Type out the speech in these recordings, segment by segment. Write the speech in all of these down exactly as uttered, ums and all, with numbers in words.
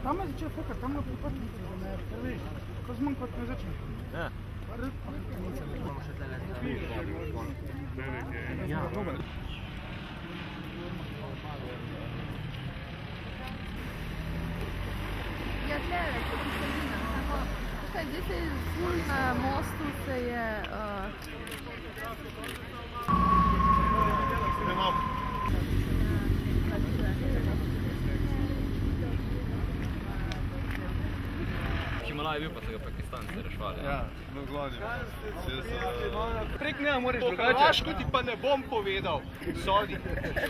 Tam je začel fukati, tam na popotnici, da me prvi, ko zmanj kot ne začne. Ja. Imamo še tle leto. Ja, dober. Ja, tle, kot ti se vina. Zdaj se je ful na mostu se je... Himalaj je bil, pa so ga Pakistanci rešvali. Ja, v glavi. Prek njega moraš drugače. Po Hrvašku ti pa ne bom povedal. Sodi.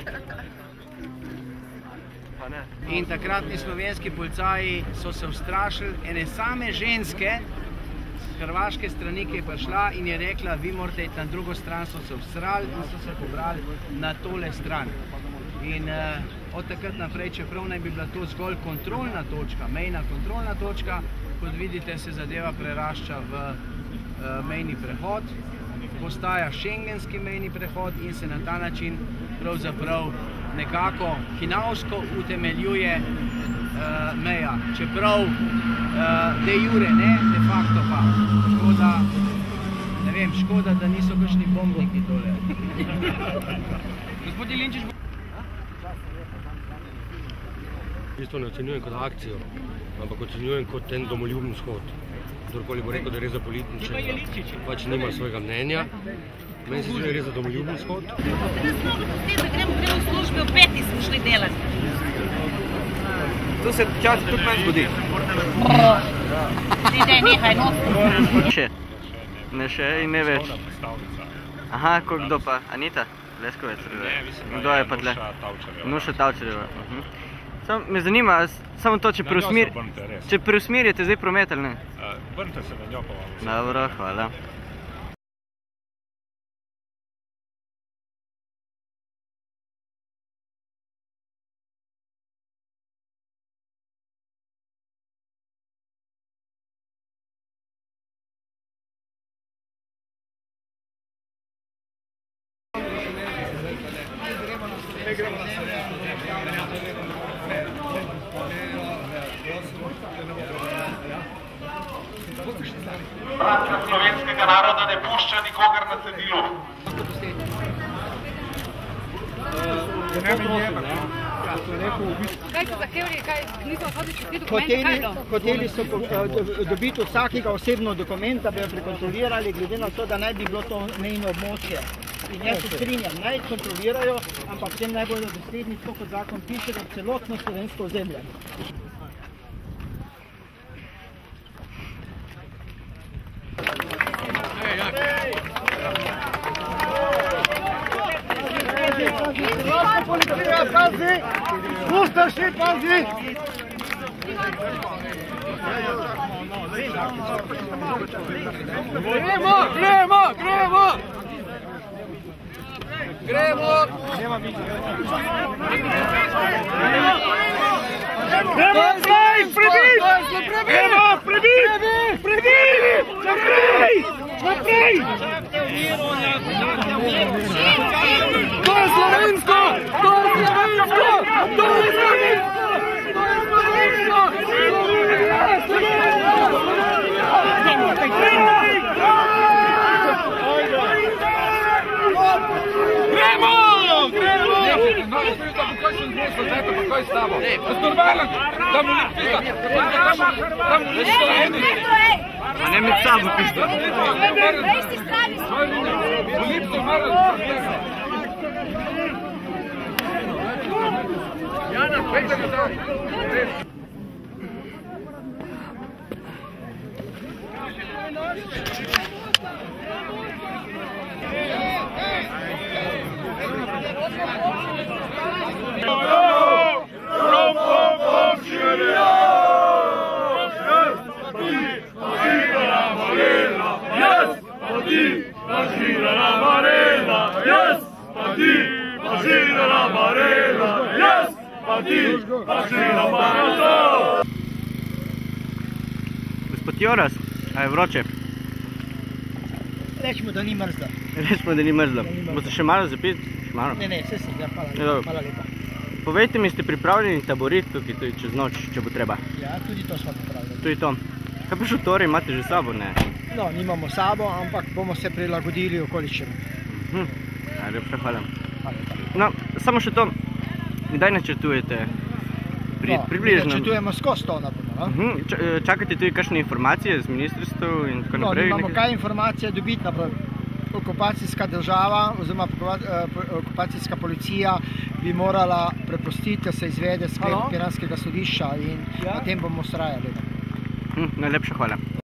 In takratni slovenski policaji so se ustrašili ene same ženske z hrvaške strani, ki je prišla in je rekla, vi morate iti na drugo stran, so se usrali in so se pobrali na tole stran. In uh, od takrat naprej, čeprav naj bi bila to zgolj kontrolna točka, mejna kontrolna točka, kot vidite, se zadeva prerašča v uh, mejni prehod, postaja šengenski mejni prehod in se na ta način pravzaprav nekako hinavsko utemeljuje uh, meja, čeprav uh, de jure ne, de facto pa. Tako da, ne vem, škoda, da niso kakšni bombniki tole. Gospod Jelinčič bo... Jaz to ne ocenjujem kot akcijo, ampak ocenjujem kot ten domoljuben shod. Kdorkoli bo rekel, da je res za političnega, pač nima svojega mnenja. Meni se zdi, da je res za domoljuben shod. Da smo gostili, da gremo v službe, v peti smo šli delati. To se včasih tudi meni zgodi. Ne, ne, nehaj, no. Še? Ne še in ne več. Aha, kdo pa? Anita? Leskovec? Ne, mislim, da je Nuša Tavčarjeva. Nuša Tavčarjeva. Me zanima, samo to, če preusmerjate zdaj promet ali ne? Brnite se na njo pa vam. Dobro, hvala. Bratja slovenskega naroda ne pušča nikogar na cedilu. Kaj so zahtevali, kaj niso hodili čez dokumente? Hoteli so dobiti vsakega osebno dokument, da bi jo prekontrolirali, glede na to, da naj bi bilo to mejno območje. In jaz se strinjam, naj kontrolirajo, ampak tem naj bodo dosledni, tako kot zakon piše, da celotno slovensko ozemlje. Policija, pazi! Ustaši, pazi! Gremo, gremo, gremo! Gremo! Gremo zdaj, prebit! Gremo, prebit! Prebit! Naprej! Naprej! To je slovensko! To je slovensko! To je slovensko! To je slovensko! Gremo! Gremo! Kaj sem zmosto, zdajte pa kaj s tabo? Normalno, da mu lik pita. Da mu lik pita. A ne med sabo pista. Vej si strani smo. U lipsu malo problema. Jana, pejte mi to. Gospod Joras, a je vroče? Rečemo, da ni mrzlo. Rečemo, da ni mrzlo. Boste še malo zapiti? Ne, ne, vse sem, ja, hvala lepa. Hvala lepa. povejte mi, ste pripravljeni taboriti tukaj tudi čez noč, če bo treba? Ja, tudi to smo pripravljeni. Tudi to. Kaj pa šotori imate že sabo, ne? No, nimamo sabo, ampak bomo se prilagodili okoliščinam. Mhm. Najlepša hvala. No, samo še to, kdaj načrtujete? Pri, no, približno. Načrtujemo skozi to naprimer. No? Mhm. Č čakate tudi kakšne informacije z ministrstvom in tako no, naprej? No, nimamo kaj informacije dobiti, naprimer. Okupacijska država oziroma okupacijska policija bi morala prepustiti, da se izvede sklep Piranskega sodišča in na tem bomo vztrajali. Hm, najlepša hvala.